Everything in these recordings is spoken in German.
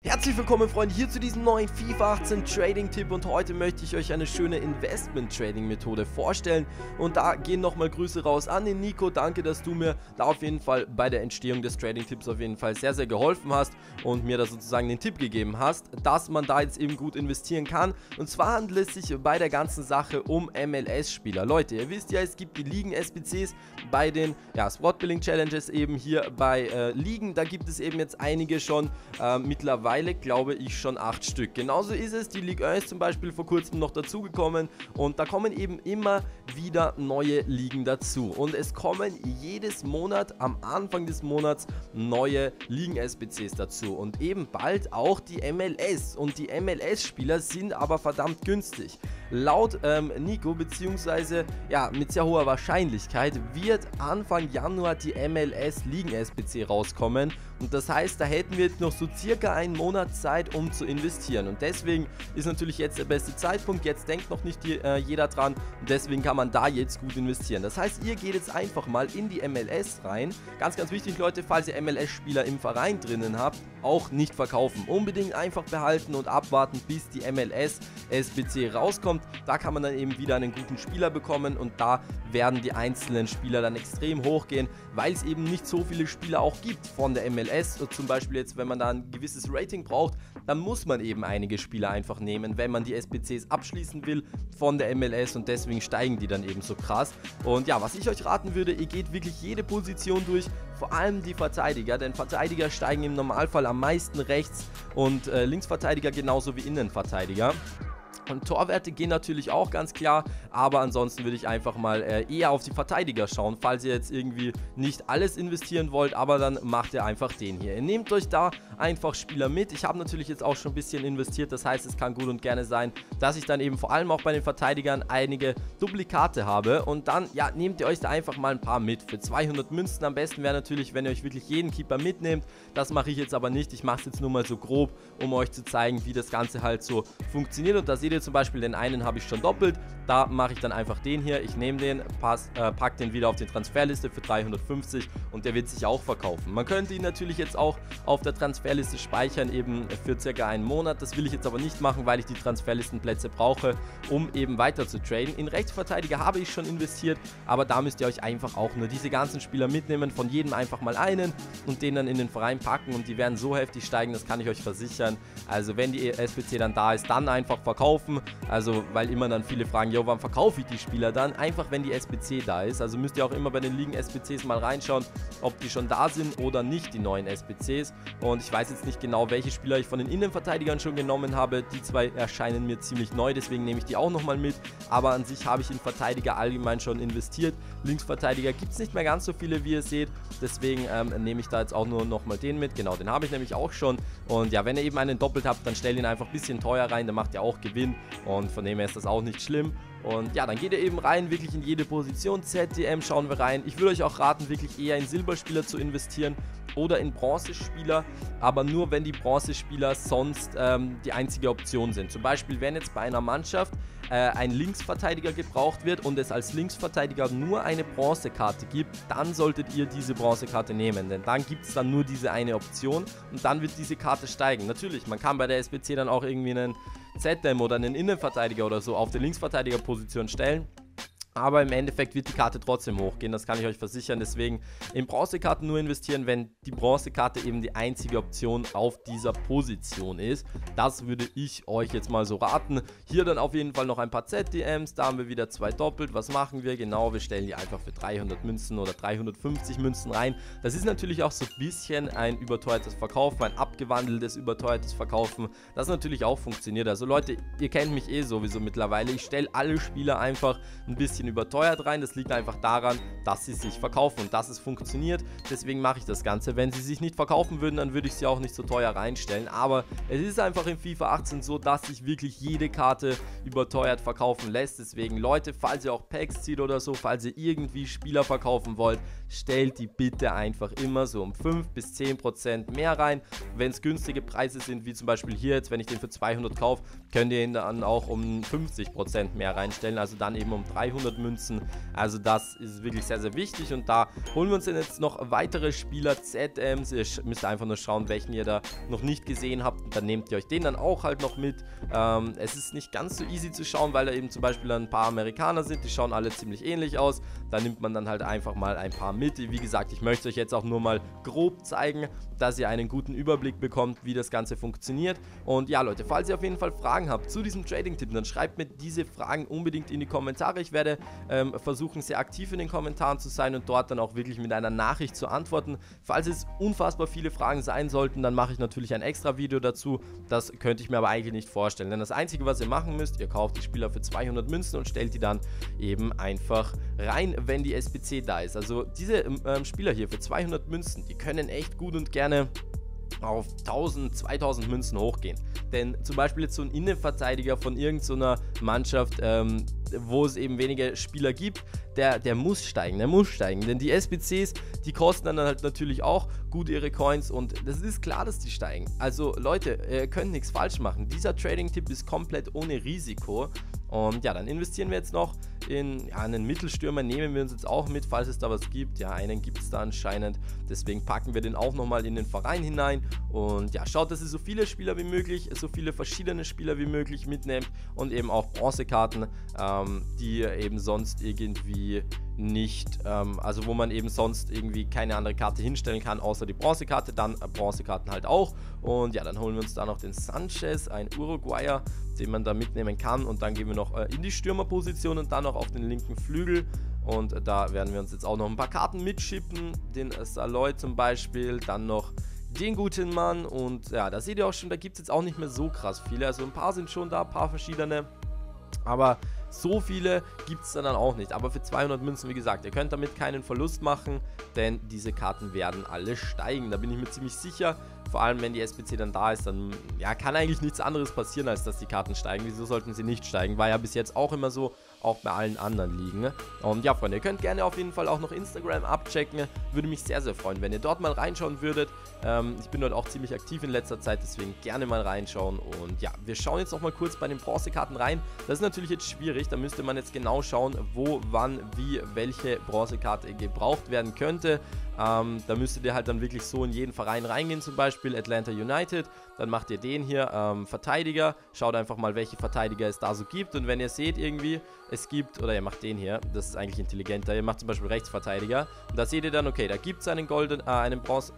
Herzlich willkommen, Freunde, hier zu diesem neuen FIFA 18 Trading-Tipp und heute möchte ich euch eine schöne Investment-Trading-Methode vorstellen und da gehen nochmal Grüße raus an den Nico. Danke, dass du mir da auf jeden Fall bei der Entstehung des Trading-Tipps auf jeden Fall sehr, sehr geholfen hast und mir da sozusagen den Tipp gegeben hast, dass man da jetzt eben gut investieren kann. Und zwar handelt es sich bei der ganzen Sache um MLS-Spieler. Leute, ihr wisst ja, es gibt die Ligen-SBCs bei den Spot-Billing-Challenges eben hier bei Ligen. Da gibt es eben jetzt einige schon mittlerweile, glaube ich, schon 8 Stück. Genauso ist es, die Ligue 1 zum Beispiel vor kurzem noch dazugekommen und da kommen eben immer wieder neue Ligen dazu und es kommen jedes Monat am Anfang des Monats neue Ligen-SBCs dazu und eben bald auch die MLS und die MLS-Spieler sind aber verdammt günstig. Laut Nico, beziehungsweise mit sehr hoher Wahrscheinlichkeit wird Anfang Januar die MLS Ligen-SBC rauskommen und das heißt, da hätten wir jetzt noch so circa einen Monat Zeit, um zu investieren und deswegen ist natürlich jetzt der beste Zeitpunkt. Jetzt denkt noch nicht jeder dran und deswegen kann man da jetzt gut investieren. Das heißt, ihr geht jetzt einfach mal in die MLS rein. Ganz, ganz wichtig, Leute, falls ihr MLS-Spieler im Verein drinnen habt, auch nicht verkaufen. Unbedingt einfach behalten und abwarten, bis die MLS SBC rauskommt. Da kann man dann eben wieder einen guten Spieler bekommen und da werden die einzelnen Spieler dann extrem hochgehen, weil es eben nicht so viele Spieler auch gibt von der MLS. Zum Beispiel jetzt, wenn man da ein gewisses Rating braucht, dann muss man eben einige Spieler einfach nehmen, wenn man die SBCs abschließen will von der MLS und deswegen steigen die dann eben so krass. Und ja, was ich euch raten würde, ihr geht wirklich jede Position durch, vor allem die Verteidiger, denn Verteidiger steigen im Normalfall am meisten rechts und Linksverteidiger genauso wie Innenverteidiger. Und Torwerte gehen natürlich auch ganz klar, aber ansonsten würde ich einfach mal eher auf die Verteidiger schauen, falls ihr jetzt irgendwie nicht alles investieren wollt, aber dann macht ihr einfach den hier. Ihr nehmt euch da einfach Spieler mit. Ich habe natürlich jetzt auch schon ein bisschen investiert, das heißt, es kann gut und gerne sein, dass ich dann eben vor allem auch bei den Verteidigern einige Duplikate habe und dann, nehmt ihr euch da einfach mal ein paar mit. Für 200 Münzen am besten wäre natürlich, wenn ihr euch wirklich jeden Keeper mitnehmt. Das mache ich jetzt aber nicht, ich mache es jetzt nur mal so grob, um euch zu zeigen, wie das Ganze halt so funktioniert und da seht ihr zum Beispiel, den einen habe ich schon doppelt, da mache ich dann einfach den hier, ich nehme den, pack den wieder auf die Transferliste für 350 und der wird sich auch verkaufen. Man könnte ihn natürlich jetzt auch auf der Transferliste speichern, eben für circa einen Monat, das will ich jetzt aber nicht machen, weil ich die Transferlistenplätze brauche, um eben weiter zu traden. In Rechtsverteidiger habe ich schon investiert, aber da müsst ihr euch einfach auch nur diese ganzen Spieler mitnehmen, von jedem einfach mal einen und den dann in den Verein packen und die werden so heftig steigen, das kann ich euch versichern. Also wenn die SBC dann da ist, dann einfach verkaufen. Also, weil immer dann viele fragen, jo, wann verkaufe ich die Spieler dann? Einfach, wenn die SBC da ist. Also müsst ihr auch immer bei den Ligen-SBCs mal reinschauen, ob die schon da sind oder nicht, die neuen SBCs. Und ich weiß jetzt nicht genau, welche Spieler ich von den Innenverteidigern schon genommen habe. Die zwei erscheinen mir ziemlich neu, deswegen nehme ich die auch nochmal mit. Aber an sich habe ich in Verteidiger allgemein schon investiert. Linksverteidiger gibt es nicht mehr ganz so viele, wie ihr seht. Deswegen nehme ich da jetzt auch nur nochmal den mit. Genau, den habe ich nämlich auch schon. Und ja, wenn ihr eben einen doppelt habt, dann stellt ihn einfach ein bisschen teuer rein. Dann macht ihr auch Gewinn. Und von dem her ist das auch nicht schlimm. Und ja, dann geht ihr eben rein, wirklich in jede Position. ZDM schauen wir rein. Ich würde euch auch raten, wirklich eher in Silberspieler zu investieren oder in Bronzespieler, aber nur wenn die Bronzespieler sonst die einzige Option sind. Zum Beispiel, wenn jetzt bei einer Mannschaft ein Linksverteidiger gebraucht wird und es als Linksverteidiger nur eine Bronzekarte gibt, dann solltet ihr diese Bronzekarte nehmen, denn dann gibt es dann nur diese eine Option und dann wird diese Karte steigen. Natürlich, man kann bei der SBC dann auch irgendwie einen ZDM oder einen Innenverteidiger oder so auf der Linksverteidigerposition stellen. Aber im Endeffekt wird die Karte trotzdem hochgehen, das kann ich euch versichern. Deswegen in Bronzekarten nur investieren, wenn die Bronzekarte eben die einzige Option auf dieser Position ist. Das würde ich euch jetzt mal so raten. Hier dann auf jeden Fall noch ein paar ZDMs, da haben wir wieder 2 doppelt. Was machen wir? Genau, wir stellen die einfach für 300 Münzen oder 350 Münzen rein. Das ist natürlich auch so ein bisschen ein überteuertes Verkaufen, ein abgewandeltes überteuertes Verkaufen, das natürlich auch funktioniert. Also Leute, ihr kennt mich eh sowieso mittlerweile. Ich stelle alle Spieler einfach ein bisschen überteuert rein. Das liegt einfach daran, dass sie sich verkaufen und dass es funktioniert. Deswegen mache ich das Ganze. Wenn sie sich nicht verkaufen würden, dann würde ich sie auch nicht so teuer reinstellen. Aber es ist einfach in FIFA 18 so, dass sich wirklich jede Karte überteuert verkaufen lässt. Deswegen, Leute, falls ihr auch Packs zieht oder so, falls ihr irgendwie Spieler verkaufen wollt, stellt die bitte einfach immer so um 5 bis 10% mehr rein. Wenn es günstige Preise sind, wie zum Beispiel hier jetzt, wenn ich den für 200 kaufe, könnt ihr ihn dann auch um 50% mehr reinstellen. Also dann eben um 300 200 Münzen. Also das ist wirklich sehr, sehr wichtig und da holen wir uns dann jetzt noch weitere Spieler, ZMs. Ihr müsst einfach nur schauen, welchen ihr da noch nicht gesehen habt und dann nehmt ihr euch den dann auch halt noch mit. Es ist nicht ganz so easy zu schauen, weil da eben zum Beispiel ein paar Amerikaner sind, die schauen alle ziemlich ähnlich aus. Da nimmt man dann halt einfach mal ein paar mit. Wie gesagt, ich möchte euch jetzt auch nur mal grob zeigen, dass ihr einen guten Überblick bekommt, wie das Ganze funktioniert. Und ja Leute, falls ihr auf jeden Fall Fragen habt zu diesem Trading-Tipp, dann schreibt mir diese Fragen unbedingt in die Kommentare. Ich werde versuchen, sehr aktiv in den Kommentaren zu sein und dort dann auch wirklich mit einer Nachricht zu antworten. Falls es unfassbar viele Fragen sein sollten, dann mache ich natürlich ein extra Video dazu. Das könnte ich mir aber eigentlich nicht vorstellen, denn das Einzige, was ihr machen müsst, ihr kauft die Spieler für 200 Münzen und stellt die dann eben einfach rein, wenn die SBC da ist. Also diese Spieler hier für 200 Münzen, die können echt gut und gerne auf 1000, 2000 Münzen hochgehen. Denn zum Beispiel jetzt so ein Innenverteidiger von irgendeiner Mannschaft, wo es eben wenige Spieler gibt, der muss steigen, denn die SBCs, die kosten dann halt natürlich auch gut ihre Coins und das ist klar, dass die steigen. Also Leute, ihr könnt nichts falsch machen. Dieser Trading-Tipp ist komplett ohne Risiko. Und ja, dann investieren wir jetzt noch in einen Mittelstürmer, nehmen wir uns jetzt auch mit, falls es da was gibt. Ja, einen gibt es da anscheinend, deswegen packen wir den auch nochmal in den Verein hinein. Und ja, schaut, dass ihr so viele Spieler wie möglich, so viele verschiedene Spieler wie möglich mitnehmt und eben auch Bronzekarten, die ihr eben sonst irgendwie nicht, also wo man eben sonst irgendwie keine andere Karte hinstellen kann, außer die Bronzekarte, dann Bronzekarten halt auch. Und ja, dann holen wir uns da noch den Sanchez, ein Uruguayer, den man da mitnehmen kann und dann gehen wir noch in die Stürmerposition und dann noch auf den linken Flügel und da werden wir uns jetzt auch noch ein paar Karten mitschippen, den Saloy zum Beispiel, dann noch den guten Mann und ja, da seht ihr auch schon, da gibt es jetzt auch nicht mehr so krass viele, also ein paar sind schon da, ein paar verschiedene, aber so viele gibt es dann auch nicht. Aber für 200 Münzen, wie gesagt, ihr könnt damit keinen Verlust machen, denn diese Karten werden alle steigen. Da bin ich mir ziemlich sicher. Vor allem, wenn die SBC dann da ist, dann ja, kann eigentlich nichts anderes passieren, als dass die Karten steigen. Wieso sollten sie nicht steigen? War ja bis jetzt auch immer so, auch bei allen anderen Ligen. Und ja, Freunde, ihr könnt gerne auf jeden Fall auch noch Instagram abchecken. Würde mich sehr, sehr freuen, wenn ihr dort mal reinschauen würdet. Ich bin dort auch ziemlich aktiv in letzter Zeit, deswegen gerne mal reinschauen. Und ja, wir schauen jetzt noch mal kurz bei den Bronzekarten rein. Das ist natürlich jetzt schwierig, da müsste man jetzt genau schauen, wo, wann, wie, welche Bronzekarte gebraucht werden könnte. Da müsstet ihr halt dann wirklich so in jeden Verein reingehen, zum Beispiel Atlanta United, dann macht ihr den hier, Verteidiger, schaut einfach mal, welche Verteidiger es da so gibt und wenn ihr seht irgendwie, es gibt, oder ihr macht den hier, das ist eigentlich intelligenter, ihr macht zum Beispiel Rechtsverteidiger und da seht ihr dann, okay, da gibt es einen Bronze,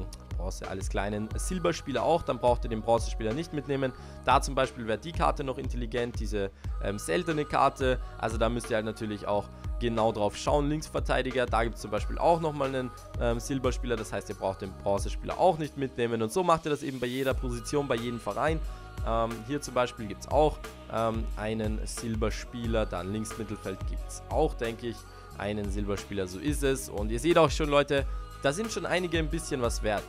alles kleinen Silberspieler auch, dann braucht ihr den Bronzespieler nicht mitnehmen. Da zum Beispiel wäre die Karte noch intelligent, diese seltene Karte, also da müsst ihr halt natürlich auch genau drauf schauen. Linksverteidiger, da gibt es zum Beispiel auch nochmal einen Silberspieler, das heißt, ihr braucht den Bronzespieler auch nicht mitnehmen und so macht ihr das eben bei jeder Position, bei jedem Verein. Hier zum Beispiel gibt es auch einen Silberspieler, dann Linksmittelfeld gibt es auch, denke ich, einen Silberspieler, so ist es. Und ihr seht auch schon, Leute, da sind schon einige ein bisschen was wert.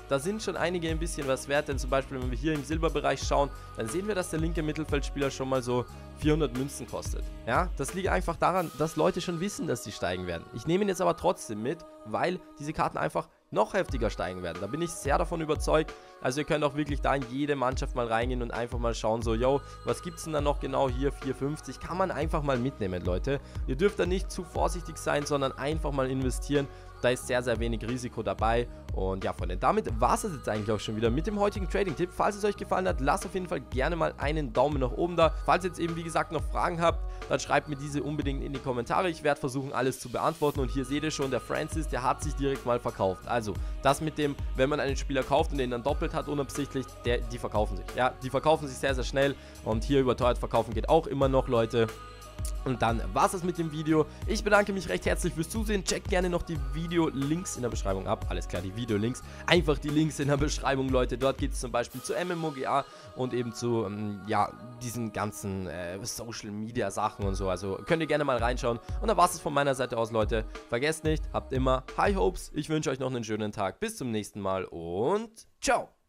Denn zum Beispiel, wenn wir hier im Silberbereich schauen, dann sehen wir, dass der linke Mittelfeldspieler schon mal so 400 Münzen kostet. Ja, das liegt einfach daran, dass Leute schon wissen, dass sie steigen werden. Ich nehme ihn jetzt aber trotzdem mit, weil diese Karten einfach noch heftiger steigen werden. Da bin ich sehr davon überzeugt. Also ihr könnt auch wirklich da in jede Mannschaft mal reingehen und einfach mal schauen, so, yo, was gibt es denn da noch genau hier? 4,50 kann man einfach mal mitnehmen, Leute. Ihr dürft da nicht zu vorsichtig sein, sondern einfach mal investieren. Da ist sehr, sehr wenig Risiko dabei. Und ja, Freunde, damit war es jetzt eigentlich auch schon wieder mit dem heutigen Trading-Tipp. Falls es euch gefallen hat, lasst auf jeden Fall gerne mal einen Daumen nach oben da. Falls ihr jetzt eben, wie gesagt, noch Fragen habt, dann schreibt mir diese unbedingt in die Kommentare. Ich werde versuchen, alles zu beantworten. Und hier seht ihr schon, der Francis, der hat sich direkt mal verkauft. Also, das mit dem, wenn man einen Spieler kauft und den dann doppelt hat, unabsichtlich, die verkaufen sich. Ja, die verkaufen sich sehr, sehr schnell. Und hier überteuert verkaufen geht auch immer noch, Leute. Und dann war es das mit dem Video. Ich bedanke mich recht herzlich fürs Zusehen. Checkt gerne noch die Video-Links in der Beschreibung ab. Alles klar, die Video-Links. Einfach die Links in der Beschreibung, Leute. Dort geht es zum Beispiel zu MMOGA und eben zu, ja, diesen ganzen Social-Media-Sachen und so. Also könnt ihr gerne mal reinschauen. Und dann war es von meiner Seite aus, Leute. Vergesst nicht, habt immer High Hopes. Ich wünsche euch noch einen schönen Tag. Bis zum nächsten Mal und ciao.